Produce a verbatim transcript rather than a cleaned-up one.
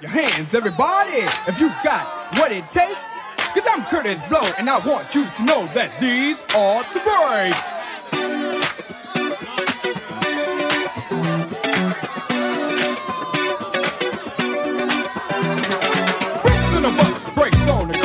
your hands, everybody, if you got what it takes. Cause I'm Curtis Blow, and I want you to know that these are the breaks. Brakes on the bus, brakes on the